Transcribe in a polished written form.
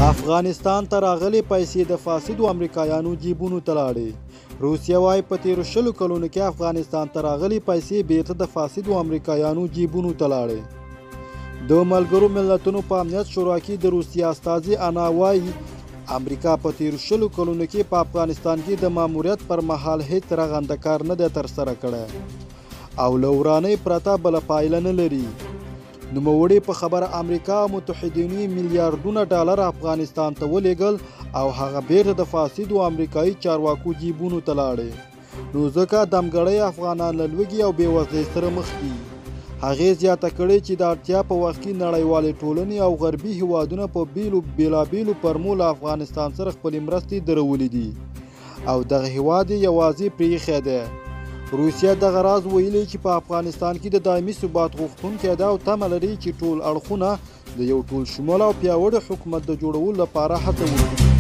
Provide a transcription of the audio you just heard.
افغانستان ته راغلي پیسې د فاسدو امریکایانو جیبونو ته لاړې. روسیه وایي په تیرو 20 کلونو کې افغانستان ته راغلي پیسې بیرته د فاسدو امریکایانو جیبونو ته لاړې. د ملګرو ملتونو په امنیت شورا کې د روسیې استازي انا وایي امریکا په تیرو 20 کلونو کې په افغانستان کې د ماموریت پر مهال هیڅ رغنده کار نه دی ترسره کړی او له ورانۍ پرته بله پایله نه لري. نوموړي په خبره امریکا او متحدینو میلیارډونه ډالر افغانستان ته ولېږل او هغه بیرته د فاسدو امریکایي چارواکو جیبونو ته لاړې. نو ځکه دمګړی افغانان له لوږې او بېوزلۍ سره مخ دي. هغې زیاته کړې چې د اړتیا په وخت کې نړیوالې ټولنې او غربي هیوادونه په بېلابېلو فرمو له افغانستان سره خپلې مرستې درولې دي او دغه هیواد یې یوازې پرېښی دی. روسیه دغه راز ویلي چې په افغانستان کې د دایمي ثبات غوښتونکی ده او تمه لري چې ټول اړخونه د یو ټول شموله او پیاوړي حکومت د جوړولو لپاره هڅه وکړي.